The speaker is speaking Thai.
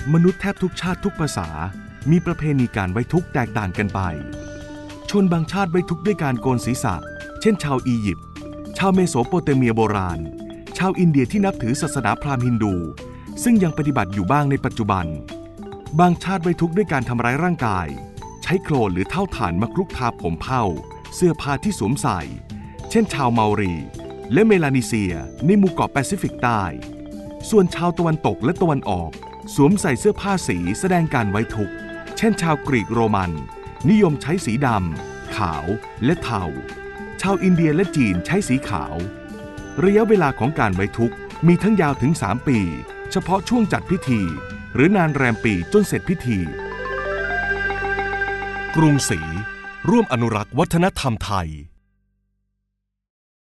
มนุษย์แทบทุกชาติทุกภาษามีประเพณีการไว้ทุกข์แตกต่างกันไปชนบางชาติไว้ทุกข์ด้วยการโกนศีรษะเช่นชาวอียิปต์ชาวเมโสโปเตเมียโบราณชาวอินเดียที่นับถือศาสนาพราหมณ์ฮินดูซึ่งยังปฏิบัติอยู่บ้างในปัจจุบันบางชาติไว้ทุกข์ด้วยการทำร้ายร่างกายใช้โคลนหรือเท่าฐานมาคลุกทาผมเผ้าเสื้อผ้าที่สวมใส่เช่นชาวเมารีและเมลานีเซียในหมู่เกาะแปซิฟิกใต้ส่วนชาวตะวันตกและตะวันออกสวมใส่เสื้อผ้าสีแสดงการไว้ทุกข์เช่นชาวกรีกโรมันนิยมใช้สีดำขาวและเทาชาวอินเดียและจีนใช้สีขาวระยะเวลาของการไว้ทุกข์มีทั้งยาวถึง3 ปีเฉพาะช่วงจัดพิธีหรือนานแรมปีจนเสร็จพิธีกรุงศรีร่วมอนุรักษ์วัฒนธรรมไทย